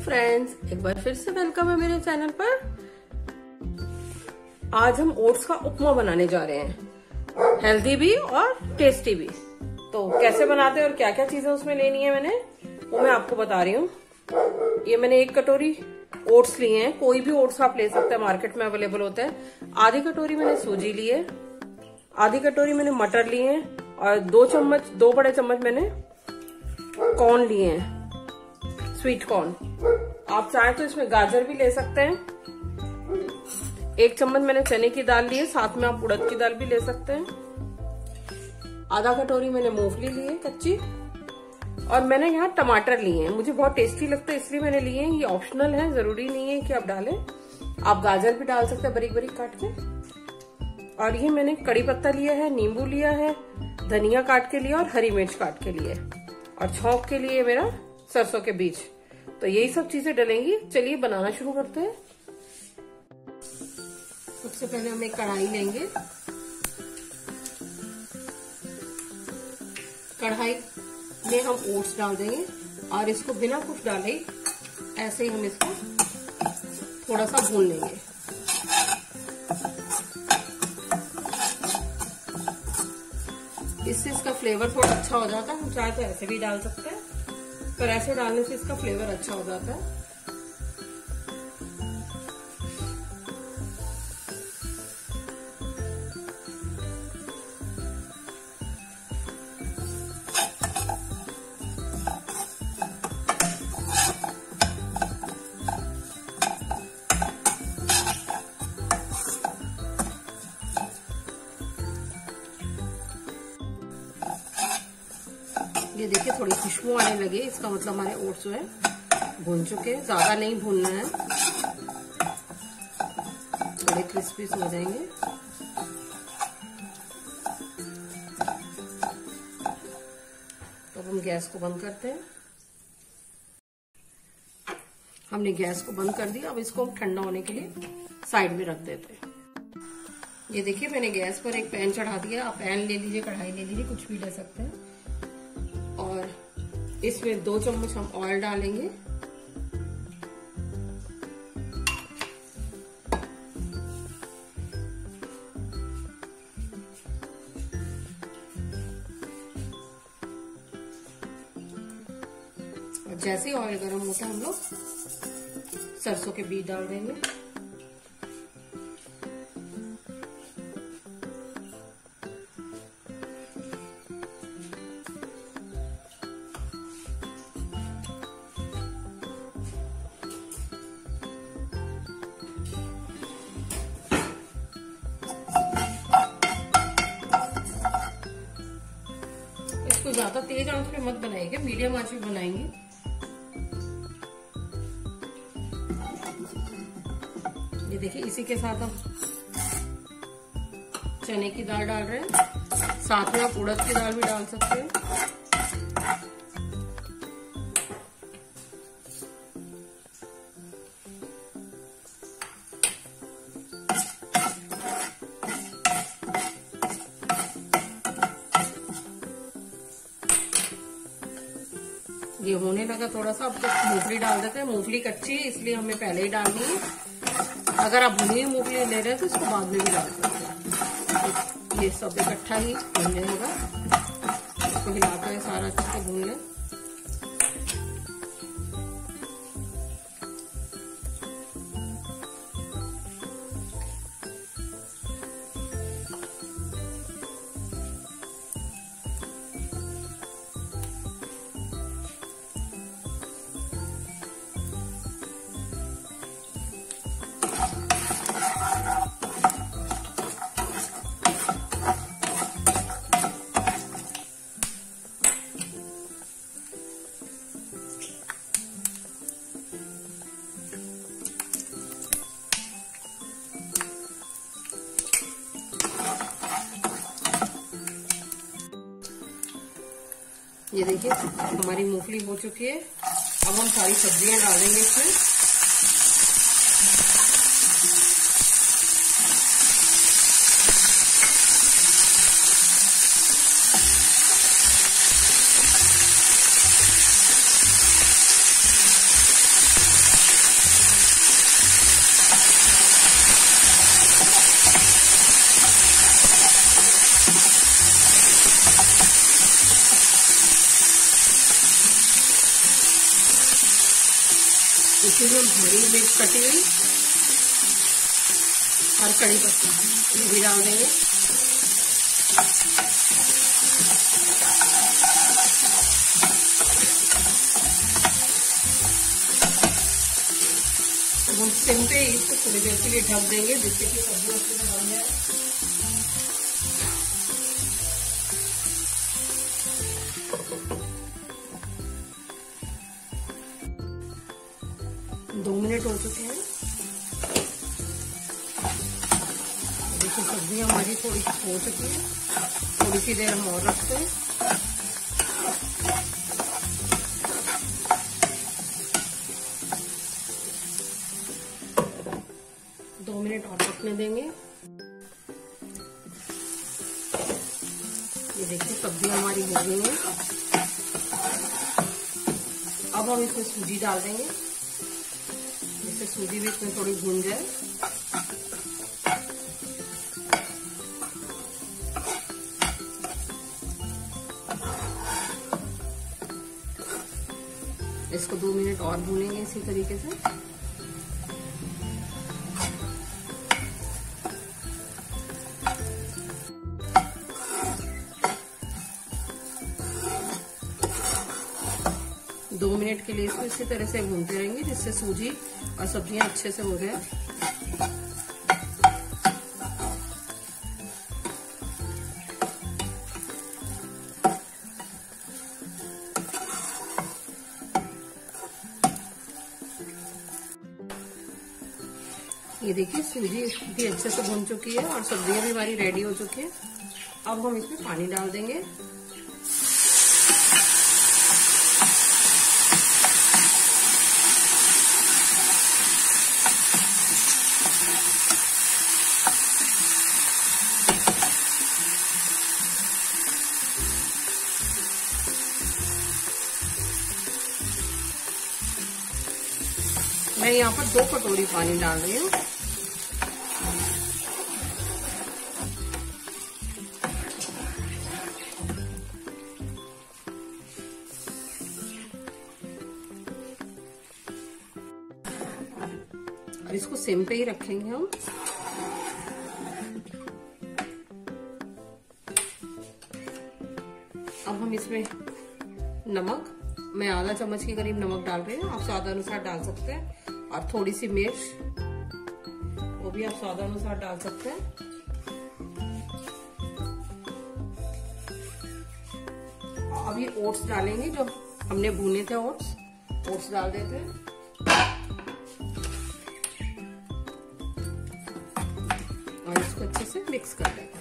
Friends, एक बार फिर से वेलकम है मेरे चैनल पर। आज हम ओट्स का उपमा बनाने जा रहे हैं, हेल्दी भी और टेस्टी भी। तो कैसे बनाते हैं और क्या क्या चीजें उसमें लेनी है वो मैं आपको बता रही हूँ। ये मैंने 1 कटोरी ओट्स लिए हैं, कोई भी ओट्स आप ले सकते हैं, मार्केट में अवेलेबल होते हैं। आधी कटोरी मैंने सूजी ली है, आधी कटोरी मैंने मटर लिए हैं और 2 बड़े चम्मच मैंने कॉर्न लिए हैं, स्वीट कॉर्न। आप चाहें तो इसमें गाजर भी ले सकते हैं। 1 चम्मच मैंने चने की दाल ली है, साथ में आप उड़द की दाल भी ले सकते हैं। आधा कटोरी मैंने मूंगफली ली है कच्ची, और मैंने यहाँ टमाटर लिए हैं। मुझे बहुत टेस्टी लगता है इसलिए मैंने लिए हैं। ये ऑप्शनल है, जरूरी नहीं है कि आप डालें। आप गाजर भी डाल सकते हैं बारीक बारीक काट के। और ये मैंने कड़ी पत्ता लिया है, नींबू लिया है, धनिया काट के लिया और हरी मिर्च काट के लिए, और छौंक के लिए मेरा सरसों के बीज। तो यही सब चीजें डलेंगी। चलिए बनाना शुरू करते हैं। सबसे पहले हम एक कढ़ाई लेंगे। कढ़ाई में हम ओट्स डाल देंगे और इसको बिना कुछ डाले ऐसे ही हम इसको थोड़ा सा भून लेंगे। इससे इसका फ्लेवर थोड़ा अच्छा हो जाता है। हम चाहे तो ऐसे भी डाल सकते हैं, पर ऐसे डालने से इसका फ्लेवर अच्छा हो जाता है। ये देखिए थोड़ी खुशबू आने लगी, इसका मतलब हमारे ओट्स जो है भून चुके हैं। ज्यादा नहीं भूनना है, थोड़े क्रिस्पी हो जाएंगे। तो हम गैस को बंद करते हैं। हमने गैस को बंद कर दिया। अब इसको हम ठंडा होने के लिए साइड में रख देते हैं। ये देखिए मैंने गैस पर एक पैन चढ़ा दिया। आप पैन ले लीजिए, कढ़ाई ले लीजिए, कुछ भी ले सकते हैं। और इसमें 2 चम्मच हम ऑयल डालेंगे। और जैसे ही ऑयल गर्म होता है हम लोग सरसों के बीज डाल देंगे। इसको ज्यादा तेज आंच पे मत बनाएंगे, मीडियम आंच पे बनाएंगे। ये देखिए इसी के साथ हम चने की दाल डाल रहे हैं, साथ में आप उड़द की दाल भी डाल सकते हैं। ये होने लगा थोड़ा सा, अब तो मूंगफली डाल देते हैं। मूंगफली कच्ची है इसलिए हमें पहले ही डालनी है। अगर आप भुनी हुई मूंगफली ले रहे हैं तो इसको बाद में भी डाल सकते हैं। ये सब इकट्ठा ही भूनने होगा, इसको हिलाकर सारा अच्छे से भून लें। ये देखिए हमारी मूंगफली हो चुकी है। अब हम सारी सब्जियां डालेंगे इसमें। इसमें हम हरी मिर्च कटी हुई और कड़ी पत्ता ये भी डाल देंगे। अब हम सिम पे इसको थोड़ी देर के लिए ढक देंगे जिससे कि सब्जी अच्छे से बन जाए। दो मिनट हो चुके हैं। देखिए सब्जी हमारी थोड़ी हो चुकी है, थोड़ी सी देर हम और रखते हैं। दो मिनट और पकने देंगे। ये देखिए सब्जी हमारी हो गई है। अब हम इसमें सूजी डाल देंगे जिससे सूजी भी इसमें थोड़ी भून जाए। इसको 2 मिनट और भूनेंगे इसी तरीके से। दो मिनट के लिए इसको इसी तरह से भूनते रहेंगे जिससे सूजी और सब्जियां अच्छे से हो जाए। ये देखिए सूजी भी अच्छे से भून चुकी है और सब्जियां भी हमारी रेडी हो चुकी है। अब हम इसमें पानी डाल देंगे। मैं यहाँ पर 2 कटोरी पानी डाल रही हूँ। और इसको सिम पे ही रखेंगे हम। अब हम इसमें नमक, मैं आधा चम्मच के करीब नमक डाल रही हूँ, आप स्वाद अनुसार डाल सकते हैं। और थोड़ी सी मिर्च, वो भी आप स्वाद अनुसार डाल सकते हैं। अब ये ओट्स डालेंगे जो हमने भुने थे, ओट्स डाल देते हैं। और इसको अच्छे से मिक्स कर देंगे।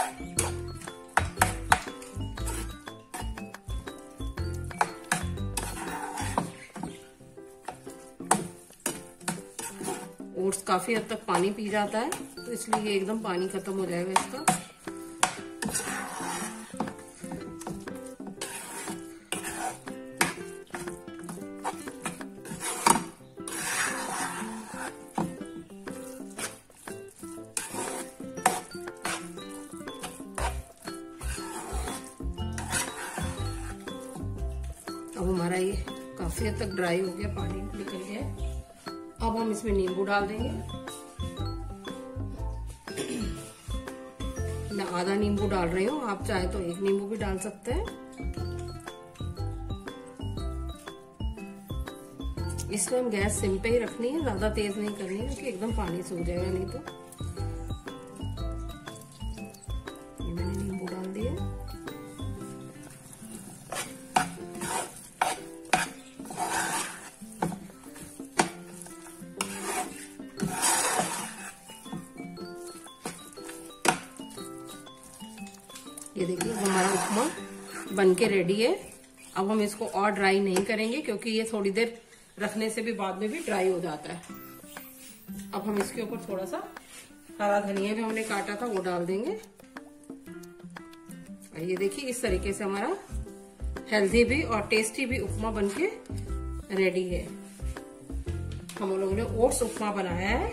ओट्स काफी हद तक पानी पी जाता है तो इसलिए ये एकदम पानी खत्म हो जाएगा इसका। अब हमारा ये काफी हद तक ड्राई हो गया, पानी निकल गया। अब हम इसमें नींबू डाल देंगे। मैं आधा नींबू डाल रही हूँ, आप चाहे तो 1 नींबू भी डाल सकते हैं। इसमें हम गैस सिम पे ही रखनी है, ज्यादा तेज नहीं करनी है क्योंकि एकदम पानी सूख जाएगा नहीं तो। ये मैंने नींबू डाल दिया। ये देखिए हमारा उपमा बनके रेडी है। अब हम इसको और ड्राई नहीं करेंगे क्योंकि ये थोड़ी देर रखने से भी बाद में भी ड्राई हो जाता है। अब हम इसके ऊपर थोड़ा सा हरा धनिया भी हमने काटा था वो डाल देंगे। और ये देखिए इस तरीके से हमारा हेल्दी भी और टेस्टी भी उपमा बनके रेडी है। हम लोगों ने ओट्स उपमा बनाया है,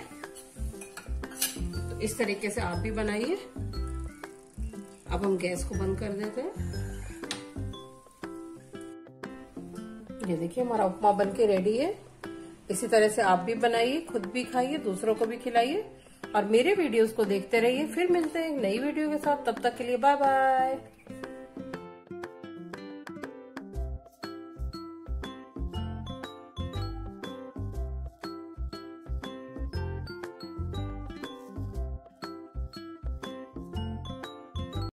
तो इस तरीके से आप भी बनाइए। अब हम गैस को बंद कर देते हैं। ये देखिए हमारा उपमा बनके रेडी है। इसी तरह से आप भी बनाइए, खुद भी खाइए, दूसरों को भी खिलाइए और मेरे वीडियोस को देखते रहिए। फिर मिलते हैं नई वीडियो के साथ, तब तक के लिए बाय बाय।